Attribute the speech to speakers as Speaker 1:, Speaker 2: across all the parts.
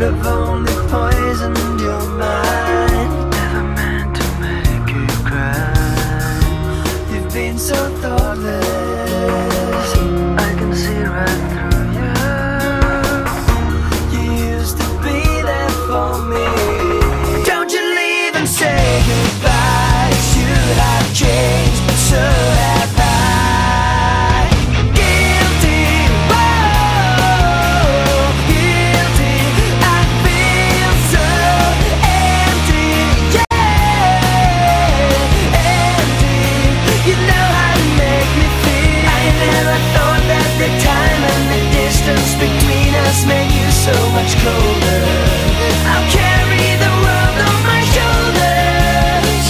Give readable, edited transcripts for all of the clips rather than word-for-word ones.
Speaker 1: have only poisoned your mind. Never meant to make you cry. You've been so thoughtless, I can see right through you. You used to be there for me. Don't you leave and say goodbye. Should have changed, but so have I. Between us made you so much colder. I'll carry the world on my shoulders.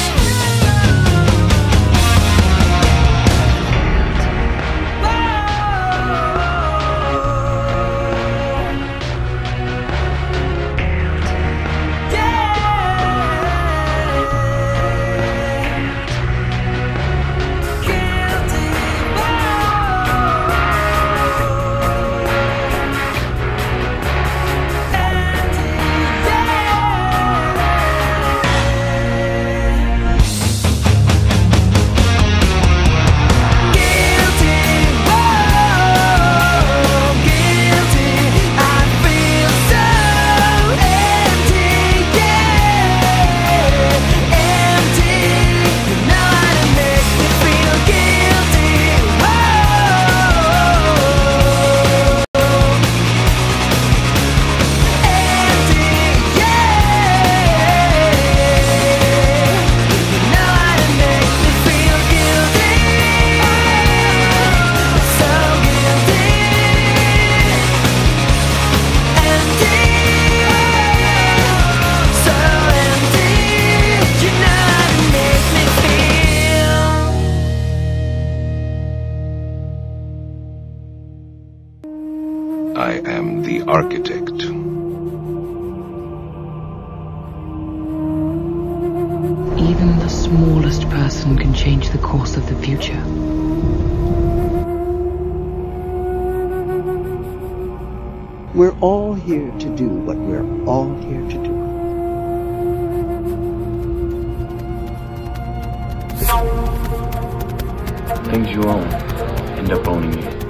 Speaker 2: I am the architect.
Speaker 3: Even the smallest person can change the course of the future.
Speaker 4: We're all here to do what we're all here to do.
Speaker 5: Things you own end up owning you.